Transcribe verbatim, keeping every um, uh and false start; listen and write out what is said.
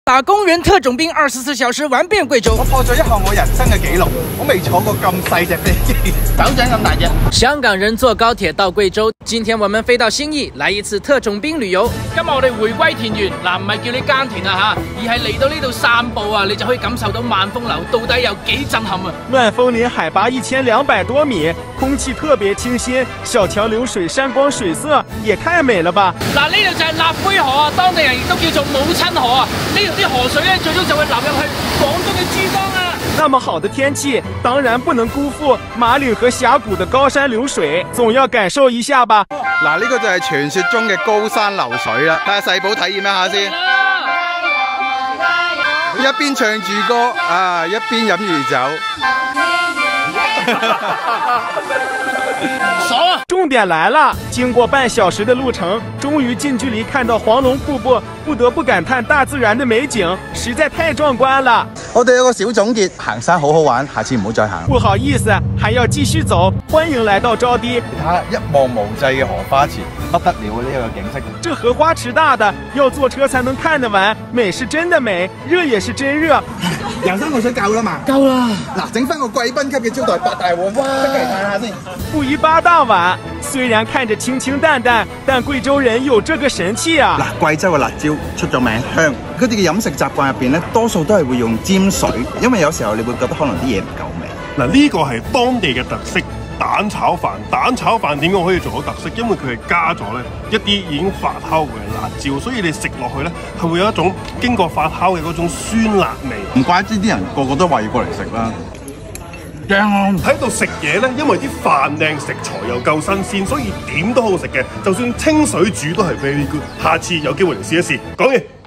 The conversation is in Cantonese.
打工人特種兵二十四小時玩遍貴州。 我破咗一項我人生嘅紀錄，我未坐過咁細隻飛機，手掌咁大隻。 香港人坐高鐵到貴州，今天我們飛到新義，來一次特種兵旅遊。 今日我哋回歸田園，嗱唔係叫你耕田啊吓，而係嚟到呢度散步啊，你就可以感受到萬豐樓到底有幾震撼啊！ 萬豐林海拔一千兩百多米，空氣特別清新，小橋流水，山光水色，也太美了吧！ 嗱，呢度就係立灰河啊，當地人亦都叫做母親河啊。呢度啲河水咧，最終就會流入去廣東嘅珠江啊。 那麼好的天氣，當然不能辜負馬嶺和峽谷的高山流水，總要感受一下吧。 嗱，呢個就係傳說中嘅高山流水啦，睇下細寶體驗一下先。一邊唱住歌啊，一邊飲住酒。 爽啊！ 重點來了，經過半小時的路程，終於近距離看到黃龍瀑布，不得不感嘆大自然的美景實在太壯觀了。 我哋有個小總結，行山好好玩，下次唔好再行。 不好意思，還要繼續走。歡迎來到招娣， 睇下一望無際嘅荷花池，不得了嘅呢個景色。 這荷花池大的，要坐車才能看得完，美是真的美，熱也是真熱。 游山個水夠啦嘛？夠啦。嗱，整翻個貴賓級嘅招待八大碗，哇！即係睇下先。 不宜八大碗，雖然看着清清淡淡，但貴州人有這個神氣啊！ 嗱，貴州嘅辣椒出咗名香，佢哋嘅飲食習慣入邊咧，多數都係會用尖水，因為有時候你會覺得可能啲嘢唔夠味。 嗱，呢個係當地嘅特色蛋炒飯。蛋炒飯點樣可以做到特色？因為佢係加咗咧一啲已經發酵嘅辣椒，所以你食落去咧係會有一種經過發酵嘅嗰種酸辣味。 唔怪之啲人個個都話要過嚟食啦。 喺度食嘢咧，因為啲飯靚，食材又夠新鮮，所以點都好食嘅。就算清水煮都係 very good。下次有機會嚟試一試。講完。